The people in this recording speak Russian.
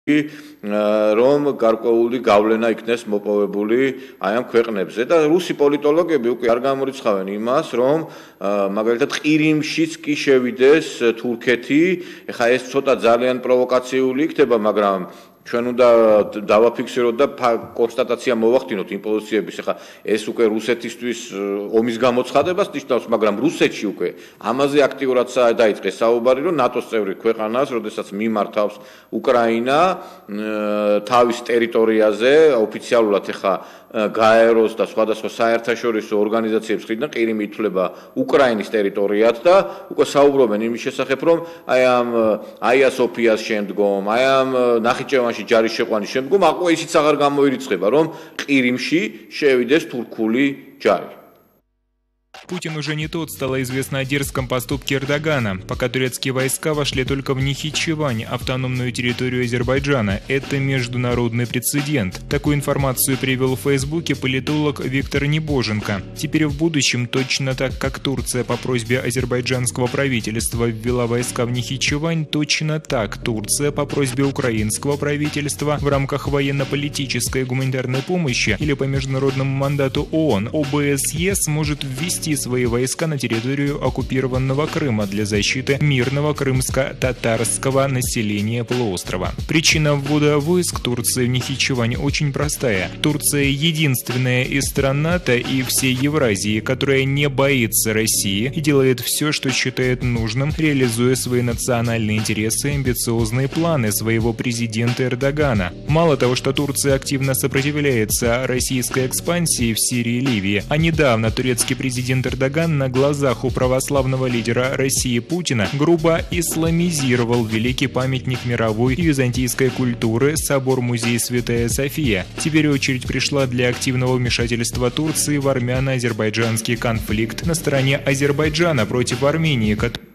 რომ გარკვეული გავლენა იქნეს მოპოვებული აი ამ ქვეყნებზე და რუსი პოლიტოლოგები უკვე არ გამორიცხავენ იმას, რომ მაგალითად ყირიმშიც კი შევიდეს თურქეთი, ეხლა ეს ცოტა ძალიან პროვოკაციული იქნება, მაგრამ ჩვენ უნდა დავაფიქსიროთ და კონსტატაცია მოვახდინოთ იმ პოზიციების, ეხლა ეს უკვე რუსეთისთვის ომის გამოცხადებას ნიშნავს, მაგრამ რუსეთში უკვე ამაზე აქტიურად დაიწყეს საუბარი, რომ ნატოს წევრი ქვეყანას, როდესაც მიმართავს უკრაინა თავის ტერიტორიაზე, ოფიციალურად ეხლა გაეროს და სხვადასხვა საერთაშორისო ორგანიზაციების მხრიდან ყირიმი ითვლება უკრაინის ტერიტორიად და უკვე საუბრობენ იმის შესახებ, რომ აი ამ აია სოფიას შემდგომ, აი ამ ნახიჩევანში ჯარის შეყვანის შემდგომ აყო ისიც აღარ გამოირიცხება, რომ ყირიმში შევიდეს თურქული ჯარი. Путин уже не тот, стало известно о дерзком поступке Эрдогана, пока турецкие войска вошли только в Нахичевань, автономную территорию Азербайджана. Это международный прецедент. Такую информацию привел в Фейсбуке политолог Виктор Небоженко. Теперь в будущем, точно так как Турция по просьбе азербайджанского правительства ввела войска в Нахичевань, точно так Турция по просьбе украинского правительства в рамках военно-политической и гуманитарной помощи или по международному мандату ООН ОБСЕ сможет ввести свои войска на территорию оккупированного Крыма для защиты мирного крымско-татарского населения полуострова. Причина ввода войск Турции в Нахичевань очень простая. Турция единственная из стран НАТО и всей Евразии, которая не боится России и делает все, что считает нужным, реализуя свои национальные интересы и амбициозные планы своего президента Эрдогана. Мало того, что Турция активно сопротивляется российской экспансии в Сирии и Ливии, а недавно турецкий президент Эрдоган на глазах у православного лидера России Путина грубо исламизировал великий памятник мировой и византийской культуры собор-музей Святая София. Теперь очередь пришла для активного вмешательства Турции в армяно-азербайджанский конфликт на стороне Азербайджана против Армении,